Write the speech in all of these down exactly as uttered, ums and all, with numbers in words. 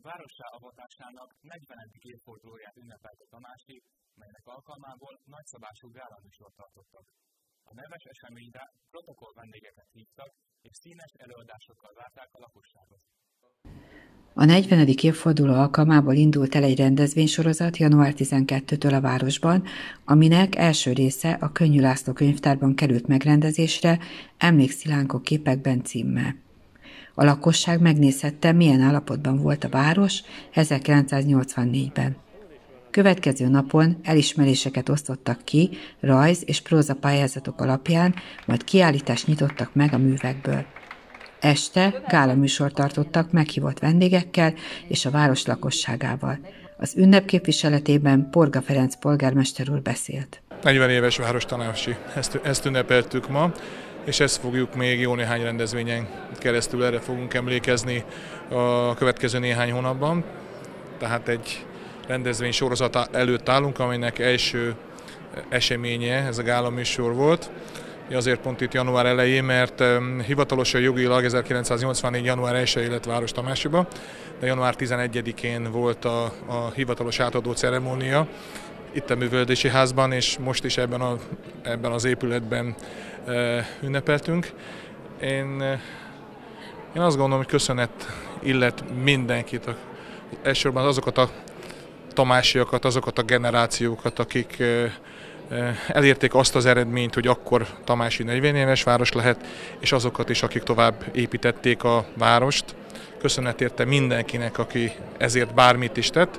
várossá avatásának negyvenedik évfordulóját ünnepelte Tamási, melynek alkalmából nagyszabású gálaműsort tartottak. A neves eseményre protokoll vendégeket hívtak, és színes előadásokkal várták a lakosságot. A negyvenedik évforduló alkalmából indult el egy rendezvénysorozat január tizenkettedikétől a városban, aminek első része a Könnyű László könyvtárban került megrendezésre Emlékszilánkok képekben címmel. A lakosság megnézhette, milyen állapotban volt a város ezerkilencszáznyolcvannégyben. Következő napon elismeréseket osztottak ki rajz- és próza pályázatok alapján, majd kiállítást nyitottak meg a művekből. Este gálaműsort tartottak meghívott vendégekkel és a város lakosságával. Az ünnep képviseletében Porga Ferenc polgármester úr beszélt. negyven éves várostanácsi, ezt, ezt ünnepeltük ma, és ezt fogjuk még jó néhány rendezvényen keresztül, erre fogunk emlékezni a következő néhány hónapban. Tehát egy rendezvény sorozat előtt állunk, aminek első eseménye ez a gálaműsor volt. Azért pont itt január elején, mert hivatalosan jogilag ezerkilencszáznyolcvannégy. január elsején lett város Tamásiba, de január tizenegyedikén volt a, a hivatalos átadó ceremónia itt a művelődési házban, és most is ebben, a, ebben az épületben e, ünnepeltünk. Én, én azt gondolom, hogy köszönet illet mindenkit, elsősorban azokat a tamásiakat, azokat a generációkat, akik e, elérték azt az eredményt, hogy akkor Tamási negyven éves város lehet, és azokat is, akik tovább építették a várost. Köszönet érte mindenkinek, aki ezért bármit is tett.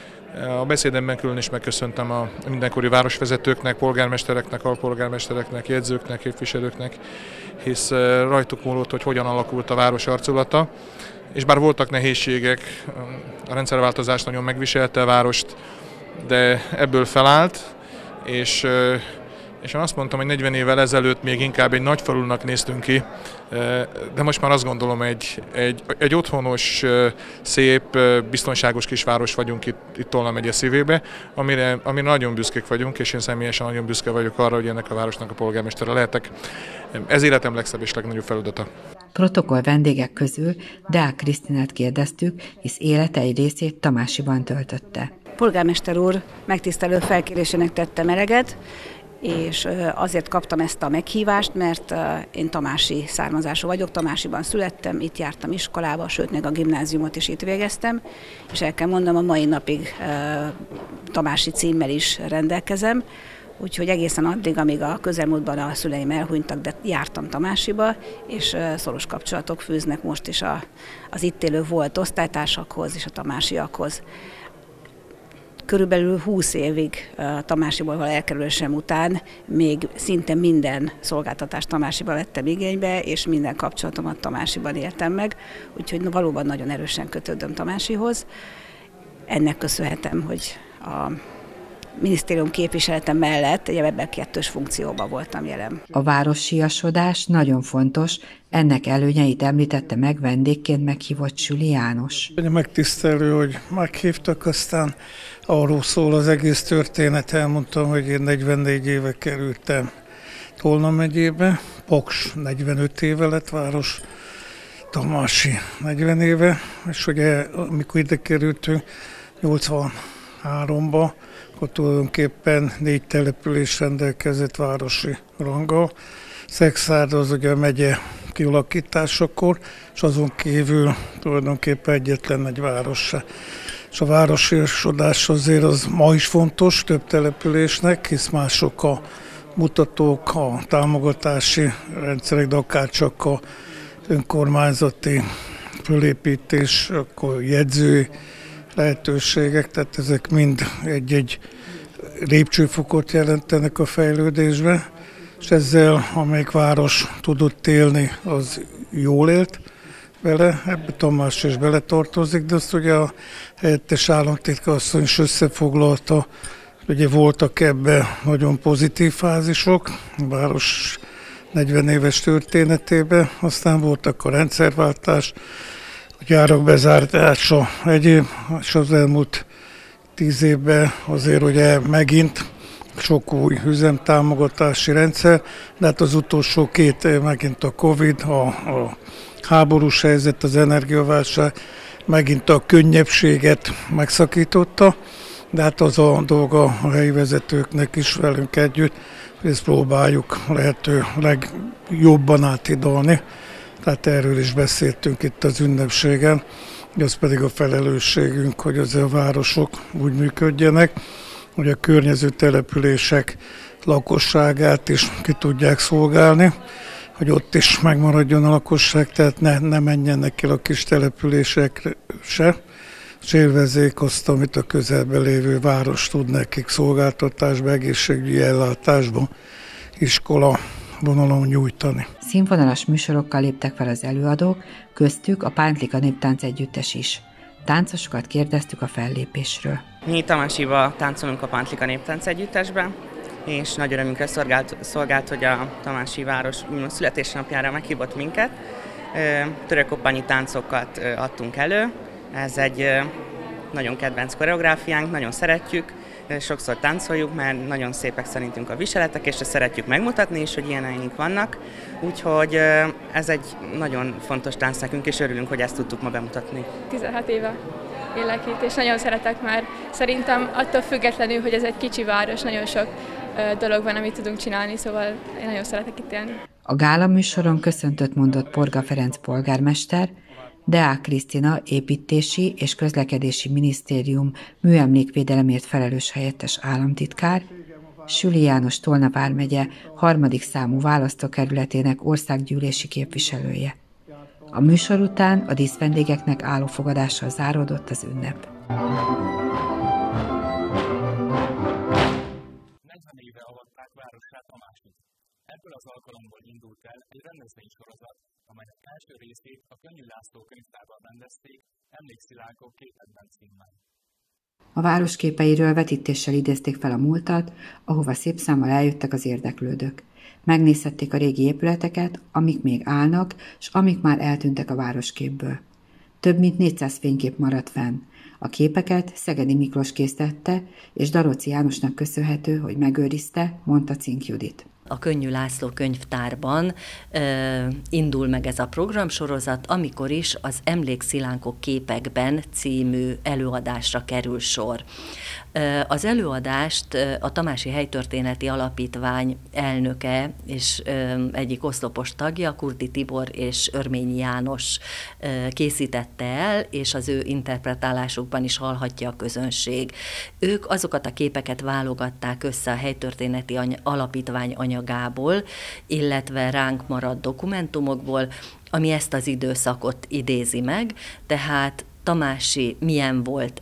A beszédemben külön is megköszöntem a mindenkori városvezetőknek, polgármestereknek, alpolgármestereknek, jegyzőknek, képviselőknek, hisz rajtuk múlott, hogy hogyan alakult a város arculata. És bár voltak nehézségek, a rendszerváltozás nagyon megviselte a várost, de ebből felállt, és, és én azt mondtam, hogy negyven évvel ezelőtt még inkább egy nagyfalunak néztünk ki, de most már azt gondolom, egy, egy, egy otthonos, szép, biztonságos kisváros vagyunk itt, itt Tolna megye szívébe, amire, amire nagyon büszkék vagyunk, és én személyesen nagyon büszke vagyok arra, hogy ennek a városnak a polgármestere lehetek. Ez életem legszebb és legnagyobb feladata. Protokoll vendégek közül Deák Krisztinát kérdeztük, hisz élete egy részét Tamásiban töltötte. Polgármester úr megtisztelő felkérésének tettem eleget, és azért kaptam ezt a meghívást, mert én tamási származású vagyok, Tamásiban születtem, itt jártam iskolába, sőt, még a gimnáziumot is itt végeztem, és el kell mondanom, a mai napig tamási címmel is rendelkezem, úgyhogy egészen addig, amíg a közelmúltban a szüleim elhunytak, de jártam Tamásiba, és szoros kapcsolatok fűznek most is a, az itt élő volt osztálytársakhoz és a tamásiakhoz. Körülbelül húsz évig Tamásiból való elkerülésem után még szinte minden szolgáltatást Tamásiba vettem igénybe, és minden kapcsolatomat Tamásiban éltem meg, úgyhogy valóban nagyon erősen kötődöm Tamásihoz. Ennek köszönhetem, hogy a minisztérium képviselete mellett ebben kettős funkcióban voltam jelen. A várossiasodás nagyon fontos, ennek előnyeit említette meg vendégként meghívott Süli János. Megtisztelő, hogy meghívtak, aztán arról szól az egész történet, elmondtam, hogy én negyvennégy éve kerültem Tolna megyébe, Paks negyvenöt éve lett város, Tamási negyven éve, és ugye amikor ide kerültünk nyolcvanháromba, akkor tulajdonképpen négy település rendelkezett városi ranggal. Szexárd az ugye a megye kialakításakor, és azon kívül tulajdonképpen egyetlen egy város. És a városiasodás azért az ma is fontos több településnek, hisz mások a mutatók, a támogatási rendszerek, de akár csak a önkormányzati fölépítés, akkor jegyzői lehetőségek, tehát ezek mind egy-egy lépcsőfokot jelentenek a fejlődésbe, és ezzel, amelyik város tudott élni, az jól élt vele, ebbe Tamás is beletartozik, de azt ugye a helyettes államtitkár asszony is összefoglalta, ugye voltak ebben nagyon pozitív fázisok, a város negyven éves történetében, aztán voltak a rendszerváltás, a gyárak bezártása egyéb, és az elmúlt tíz évben azért ugye megint sok új üzemtámogatási rendszer, de hát az utolsó két év megint a Covid, a, a háborús helyzet, az energiaválság, megint a könnyebbséget megszakította, de hát az a dolga a helyi vezetőknek is velünk együtt, hogy ezt próbáljuk lehető legjobban átidalni. Tehát erről is beszéltünk itt az ünnepségen, az pedig a felelősségünk, hogy az a városok úgy működjenek, hogy a környező települések lakosságát is ki tudják szolgálni, hogy ott is megmaradjon a lakosság, tehát ne, ne menjenek el a kis településekre se, és élvezzék azt, amit a közelben lévő város tud nekik szolgáltatásba, egészségügyi ellátásba, iskola vonalon nyújtani. Színvonalas műsorokkal léptek fel az előadók, köztük a Pántlika Néptánc Együttes is. Táncosokat kérdeztük a fellépésről. Mi Tamásiba táncolunk a Pántlika Néptánc Együttesben, és nagy örömünkre szolgált, szolgált, hogy a tamási város születésnapjára meghívott minket. Törökoppanyi táncokat adtunk elő. Ez egy nagyon kedvenc koreográfiánk, nagyon szeretjük, sokszor táncoljuk, mert nagyon szépek szerintünk a viseletek, és ezt szeretjük megmutatni is, hogy ilyeneink vannak. Úgyhogy ez egy nagyon fontos tánc nekünk, és örülünk, hogy ezt tudtuk ma bemutatni. tizenhat éve élek itt, és nagyon szeretek már. Szerintem attól függetlenül, hogy ez egy kicsi város, nagyon sok dolog van, amit tudunk csinálni, szóval én nagyon szeretek itt élni. A gála műsoron köszöntött mondott Porga Ferenc polgármester, Deák Krisztina építési és közlekedési minisztérium műemlékvédelemért felelős helyettes államtitkár, Süli János Tolna vármegye harmadik számú választókerületének országgyűlési képviselője. A műsor után a díszvendégeknek állófogadással záródott az ünnep. negyven éve avatták városát Tamásit. Ebből az alkalomból indult el egy rendezvénysorozat, amelynek első részét a Könnyű László könyvtárban rendezték, Emlékszilánkok képekben címmel. A város képeiről vetítéssel idézték fel a múltat, ahova szép számmal eljöttek az érdeklődők. Megnézhették a régi épületeket, amik még állnak, s amik már eltűntek a városképből. Több mint négyszáz fénykép maradt fenn. A képeket Szegedi Miklós készítette, és Daróczi Jánosnak köszönhető, hogy megőrizte, mondta Cink Judit. A Könnyű László könyvtárban uh, indul meg ez a programsorozat, amikor is az Emlékszilánkok képekben című előadásra kerül sor. Uh, az előadást uh, a Tamási Helytörténeti Alapítvány elnöke és uh, egyik oszlopos tagja, Kurti Tibor és Örményi János uh, készítette el, és az ő interpretálásukban is hallhatja a közönség. Ők azokat a képeket válogatták össze a Helytörténeti Alapítvány anyagából, illetve ránk maradt dokumentumokból, ami ezt az időszakot idézi meg, tehát Tamási milyen volt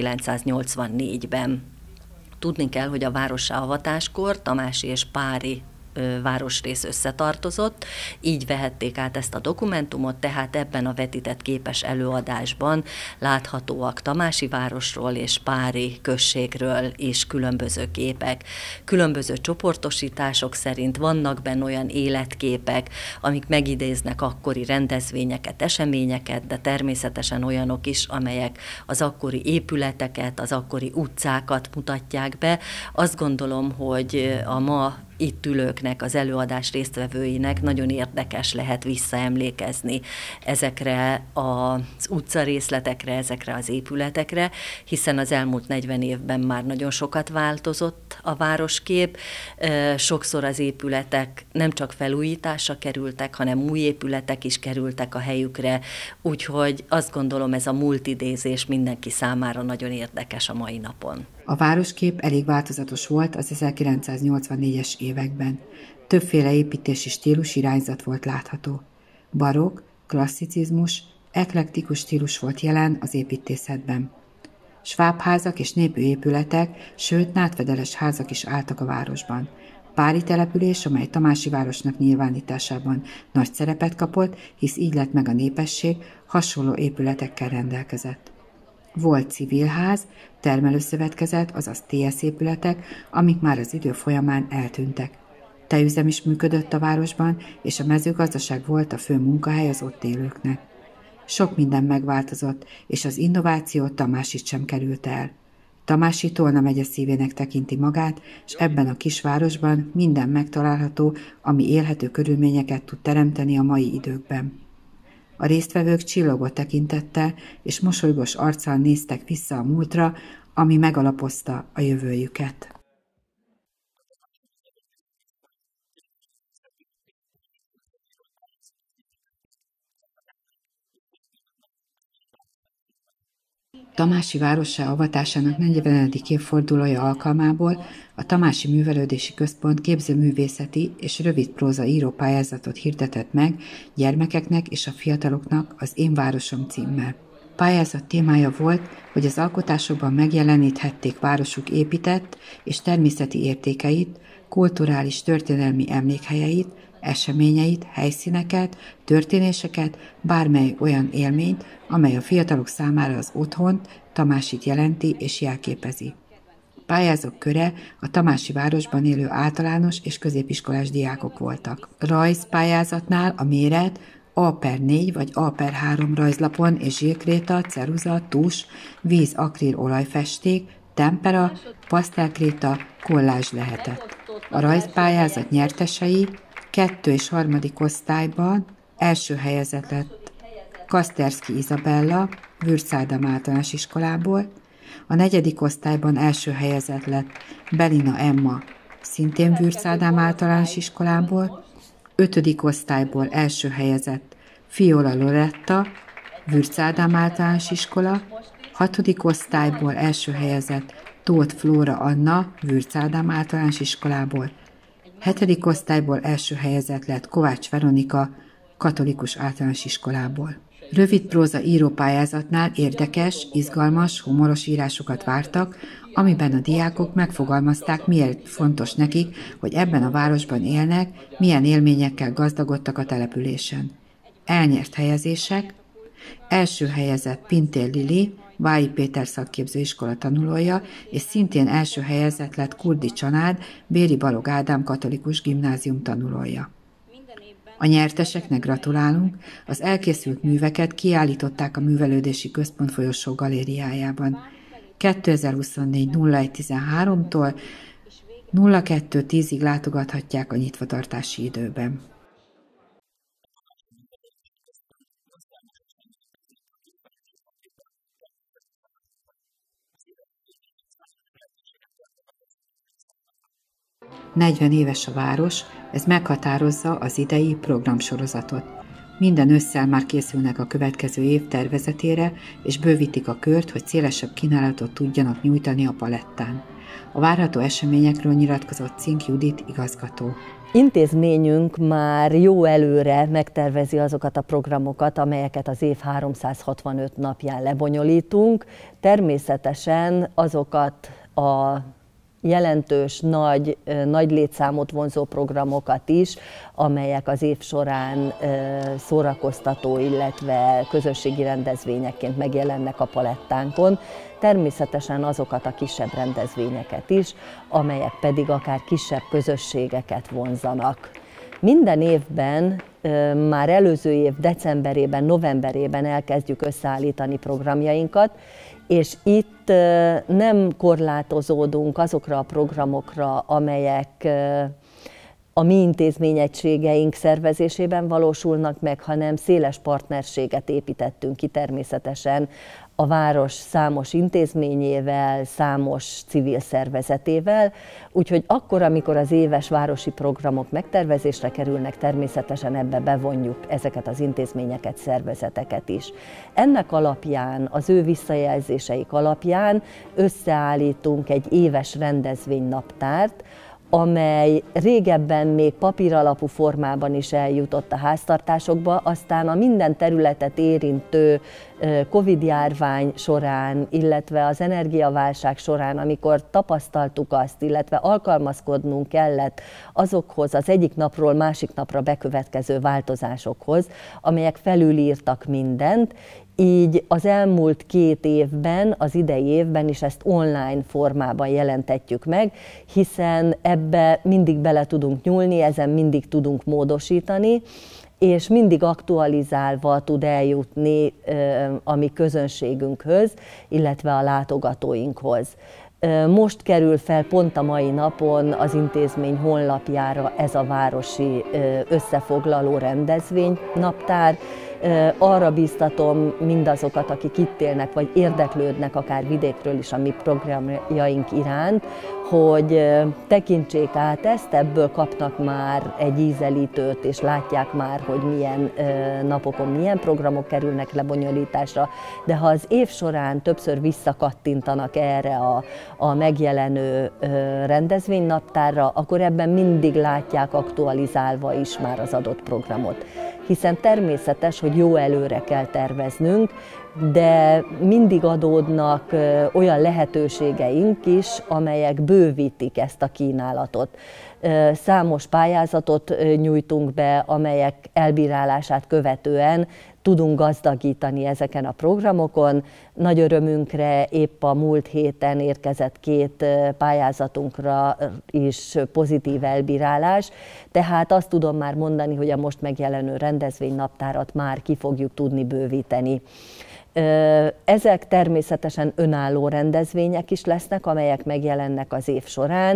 ezerkilencszáznyolcvannégyben. Tudni kell, hogy a várossá avatáskor Tamási és Pári városrész összetartozott, így vehették át ezt a dokumentumot, tehát ebben a vetített képes előadásban láthatóak Tamási városról és Pári községről is különböző képek. Különböző csoportosítások szerint vannak benne olyan életképek, amik megidéznek akkori rendezvényeket, eseményeket, de természetesen olyanok is, amelyek az akkori épületeket, az akkori utcákat mutatják be. Azt gondolom, hogy a ma itt ülőknek, az előadás résztvevőinek nagyon érdekes lehet visszaemlékezni ezekre az utcarészletekre, ezekre az épületekre, hiszen az elmúlt negyven évben már nagyon sokat változott a városkép. Sokszor az épületek nem csak felújításra kerültek, hanem új épületek is kerültek a helyükre, úgyhogy azt gondolom, ez a múltidézés mindenki számára nagyon érdekes a mai napon. A városkép elég változatos volt az ezerkilencszáznyolcvannégyes években. Többféle építési stílus irányzat volt látható. Barokk, klasszicizmus, eklektikus stílus volt jelen az építészetben. Svábházak és népépületek, sőt nádfedeles házak is álltak a városban. Pári település, amely Tamási városnak nyilvánításában nagy szerepet kapott, hisz így lett meg a népesség, hasonló épületekkel rendelkezett. Volt civilház, termelőszövetkezet, azaz té es épületek, amik már az idő folyamán eltűntek. Tejüzem is működött a városban, és a mezőgazdaság volt a fő munkahely az ott élőknek. Sok minden megváltozott, és az innováció Tamásit sem került el. Tamási Tolna megye szívének tekinti magát, és ebben a kisvárosban minden megtalálható, ami élhető körülményeket tud teremteni a mai időkben. A résztvevők csillogó tekintettel és mosolygós arccal néztek vissza a múltra, ami megalapozta a jövőjüket. Tamási várossá avatásának negyvenedik évfordulója alkalmából a Tamási Művelődési Központ képzőművészeti és rövidpróza írópályázatot hirdetett meg gyermekeknek és a fiataloknak az Én városom címmel. Pályázat témája volt, hogy az alkotásokban megjeleníthették városuk épített és természeti értékeit, kulturális történelmi emlékhelyeit, eseményeit, helyszíneket, történéseket, bármely olyan élményt, amely a fiatalok számára az otthont, Tamásit jelenti és jelképezi. Pályázók köre a tamási városban élő általános és középiskolás diákok voltak. Rajz pályázatnál a méret A per négy vagy A per három rajzlapon és zsírkréta, ceruza, tus, víz, akril, olajfesték, tempera, pasztelkréta, kollázs lehetett. A rajzpályázat nyertesei kettő és harmadik osztályban első helyezett lett Kaszterszki Izabella, Würz Ádám általános iskolából, a negyedik osztályban első helyezett lett Belina Emma, szintén Würz Ádám általános iskolából, ötödik osztályból első helyezett Fiola Loretta, Würz Ádám általános iskola, hatodik osztályból első helyezett Tóth Flóra Anna, Würz Ádám általános iskolából, hetedik osztályból első helyezett lett Kovács Veronika, katolikus általános iskolából. Rövid próza írópályázatnál érdekes, izgalmas, humoros írásokat vártak, amiben a diákok megfogalmazták, miért fontos nekik, hogy ebben a városban élnek, milyen élményekkel gazdagodtak a településen. Elnyert helyezések: első helyezett Pintér Lili, Vályi Péter szakképzőiskola tanulója, és szintén első helyezett lett Kurdi Csanád, Béri Balog Ádám katolikus gimnázium tanulója. A nyerteseknek gratulálunk, az elkészült műveket kiállították a Művelődési Központ folyosó galériájában. kétezer-huszonnégy nulla egy tizenháromtól nulla kettő tízig látogathatják a nyitvatartási időben. negyven éves a város, ez meghatározza az idei programsorozatot. Minden ősszel már készülnek a következő év tervezetére, és bővítik a kört, hogy szélesebb kínálatot tudjanak nyújtani a palettán. A várható eseményekről nyilatkozott Cink Judit igazgató. Intézményünk már jó előre megtervezi azokat a programokat, amelyeket az év háromszázhatvanöt napján lebonyolítunk. Természetesen azokat a jelentős, nagy, nagy létszámot vonzó programokat is, amelyek az év során szórakoztató, illetve közösségi rendezvényekként megjelennek a palettánkon. Természetesen azokat a kisebb rendezvényeket is, amelyek pedig akár kisebb közösségeket vonzanak. Minden évben, már előző év decemberében, novemberében elkezdjük összeállítani programjainkat, és itt nem korlátozódunk azokra a programokra, amelyek a mi intézményegységeink szervezésében valósulnak meg, hanem széles partnerséget építettünk ki természetesen a város számos intézményével, számos civil szervezetével, úgyhogy akkor, amikor az éves városi programok megtervezésre kerülnek, természetesen ebbe bevonjuk ezeket az intézményeket, szervezeteket is. Ennek alapján, az ő visszajelzéseik alapján összeállítunk egy éves rendezvénynaptárt, amely régebben még papíralapú formában is eljutott a háztartásokba, aztán a minden területet érintő Covid-járvány során, illetve az energiaválság során, amikor tapasztaltuk azt, illetve alkalmazkodnunk kellett azokhoz az egyik napról másik napra bekövetkező változásokhoz, amelyek felülírtak mindent, így az elmúlt két évben, az idei évben is ezt online formában jelentetjük meg, hiszen ebbe mindig bele tudunk nyúlni, ezen mindig tudunk módosítani, és mindig aktualizálva tud eljutni a mi közönségünkhöz, illetve a látogatóinkhoz. Most kerül fel pont a mai napon az intézmény honlapjára ez a városi összefoglaló rendezvény naptár, Arra bíztatom mindazokat, akik itt élnek, vagy érdeklődnek akár vidékről is a mi programjaink iránt, hogy tekintsék át ezt, ebből kapnak már egy ízelítőt, és látják már, hogy milyen napokon milyen programok kerülnek lebonyolításra, de ha az év során többször visszakattintanak erre a, a megjelenő rendezvénynaptárra, akkor ebben mindig látják aktualizálva is már az adott programot. Hiszen természetes, hogy jó előre kell terveznünk, de mindig adódnak olyan lehetőségeink is, amelyek bővítik ezt a kínálatot. Számos pályázatot nyújtunk be, amelyek elbírálását követően tudunk gazdagítani ezeken a programokon. Nagy örömünkre épp a múlt héten érkezett két pályázatunkra is pozitív elbírálás, tehát azt tudom már mondani, hogy a most megjelenő rendezvénynaptárat már ki fogjuk tudni bővíteni. Ezek természetesen önálló rendezvények is lesznek, amelyek megjelennek az év során.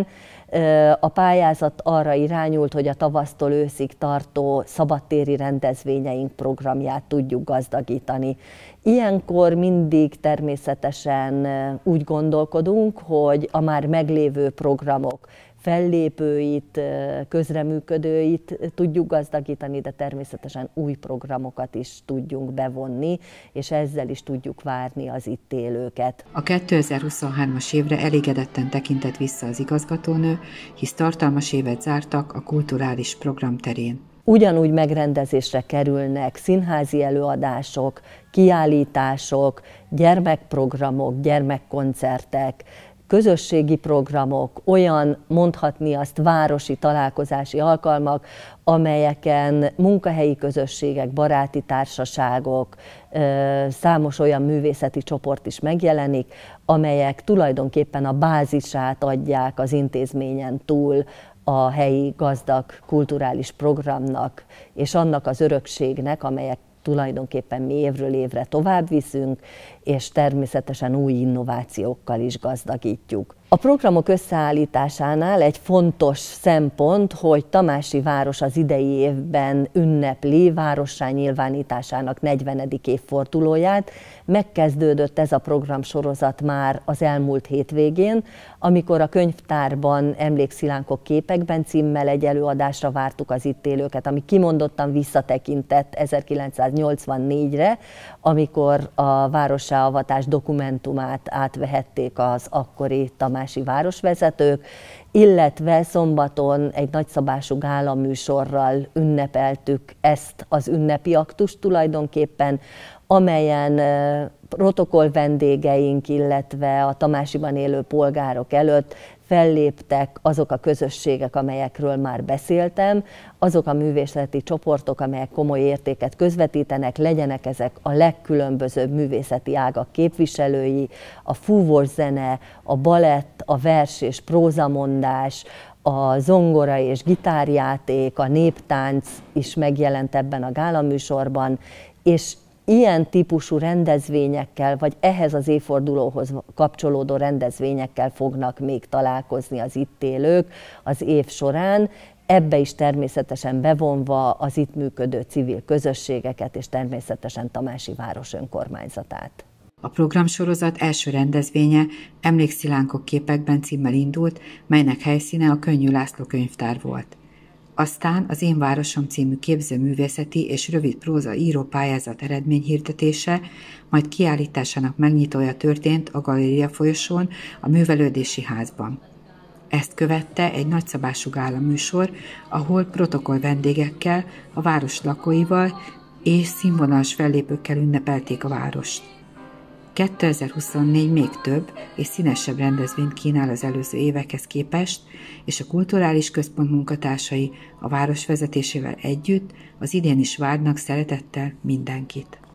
A pályázat arra irányult, hogy a tavasztól őszig tartó szabadtéri rendezvényeink programját tudjuk gazdagítani. Ilyenkor mindig természetesen úgy gondolkodunk, hogy a már meglévő programok fellépőit, közreműködőit tudjuk gazdagítani, de természetesen új programokat is tudjunk bevonni, és ezzel is tudjuk várni az itt élőket. A kétezer-huszonhármas évre elégedetten tekintett vissza az igazgatónő, hisz tartalmas évet zártak a kulturális program terén. Ugyanúgy megrendezésre kerülnek színházi előadások, kiállítások, gyermekprogramok, gyermekkoncertek, közösségi programok, olyan, mondhatni azt, városi találkozási alkalmak, amelyeken munkahelyi közösségek, baráti társaságok, számos olyan művészeti csoport is megjelenik, amelyek tulajdonképpen a bázisát adják az intézményen túl a helyi gazdag kulturális programnak, és annak az örökségnek, amelyek tulajdonképpen mi évről évre tovább viszünk, és természetesen új innovációkkal is gazdagítjuk. A programok összeállításánál egy fontos szempont, hogy Tamási város az idei évben ünnepli várossá nyilvánításának negyvenedik évfordulóját. Megkezdődött ez a programsorozat már az elmúlt hétvégén, amikor a könyvtárban Emlékszilánkok képekben címmel egy előadásra vártuk az itt élőket, ami kimondottan visszatekintett ezerkilencszáznyolcvannégyre, amikor a várossá avatás dokumentumát átvehették az akkori tamási városvezetők, illetve szombaton egy nagyszabású gálaműsorral ünnepeltük ezt az ünnepi aktust tulajdonképpen, amelyen protokoll vendégeink, illetve a Tamásiban élő polgárok előtt felléptek azok a közösségek, amelyekről már beszéltem, azok a művészeti csoportok, amelyek komoly értéket közvetítenek, legyenek ezek a legkülönbözőbb művészeti ágak képviselői, a fúvós zene, a balett, a vers és prózamondás, a zongora és gitárjáték, a néptánc is megjelent ebben a gálaműsorban, és ilyen típusú rendezvényekkel, vagy ehhez az évfordulóhoz kapcsolódó rendezvényekkel fognak még találkozni az itt élők az év során, ebbe is természetesen bevonva az itt működő civil közösségeket, és természetesen Tamási város önkormányzatát. A programsorozat első rendezvénye Emlékszilánkok képekben címmel indult, melynek helyszíne a Könnyű László könyvtár volt. Aztán az Én városom című képzőművészeti és rövid próza író pályázat eredményhirdetése, majd kiállításának megnyitója történt a Galéria folyosón, a Művelődési Házban. Ezt követte egy nagyszabású gálaműsor, ahol protokoll vendégekkel, a város lakóival és színvonalas fellépőkkel ünnepelték a várost. kétezer-huszonnégy még több és színesebb rendezvényt kínál az előző évekhez képest, és a Kulturális Központ munkatársai a város vezetésével együtt az idén is várnak szeretettel mindenkit.